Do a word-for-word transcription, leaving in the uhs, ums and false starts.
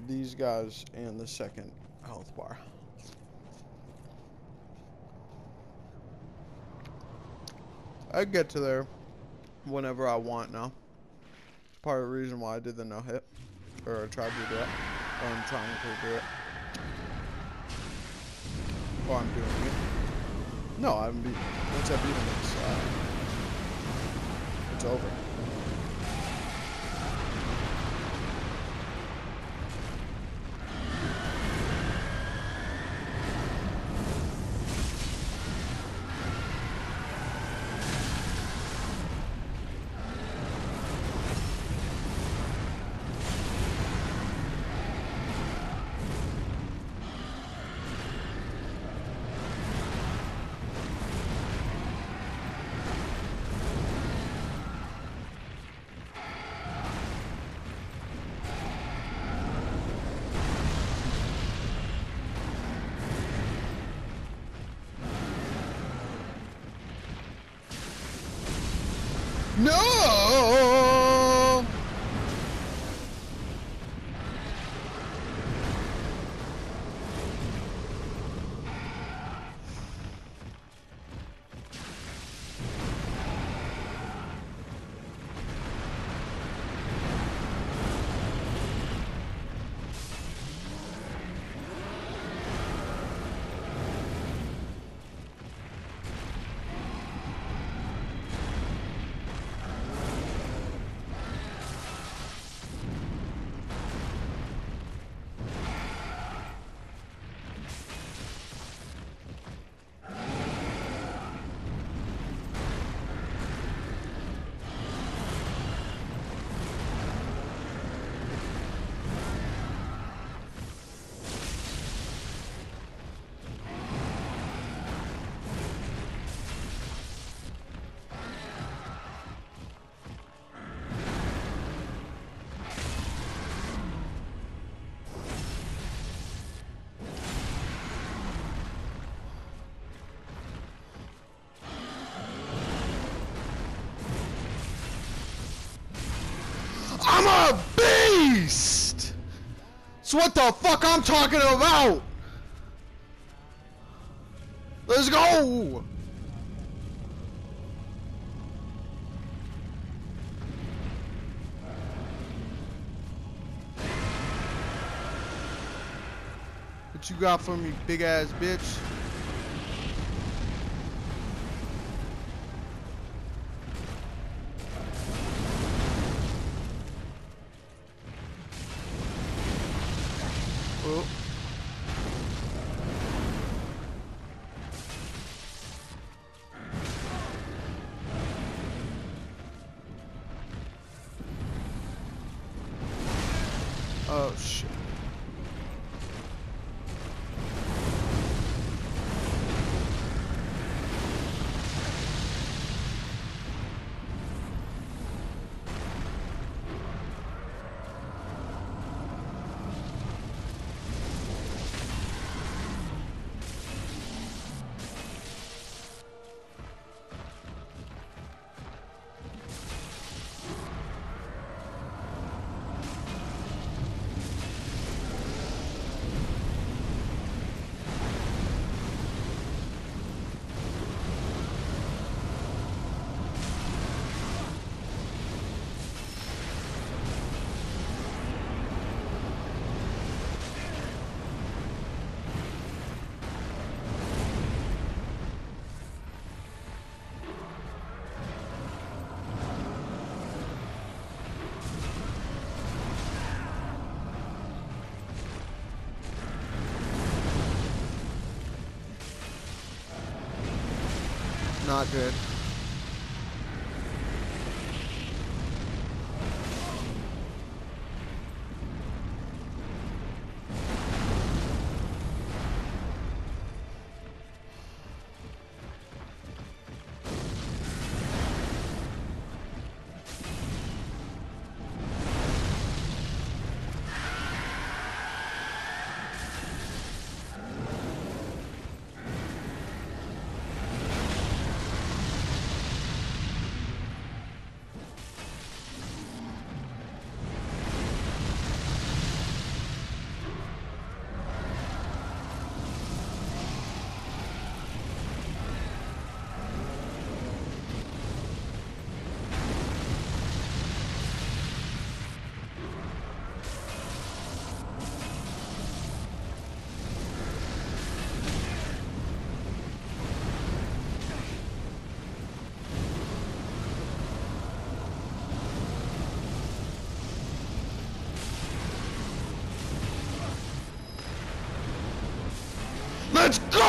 these guys and the second health bar. I get to there whenever I want now. It's part of the reason why I did the no hit. Or I tried to do it. Or I'm trying to do it. Or I'm doing it. No, I haven't beaten it. Once I beat him, it's, uh, it's over. No! I'm a beast! It's what the fuck I'm talking about! Let's go! What you got for me, big ass bitch? Oh. Oh shit. Not good. Let's go!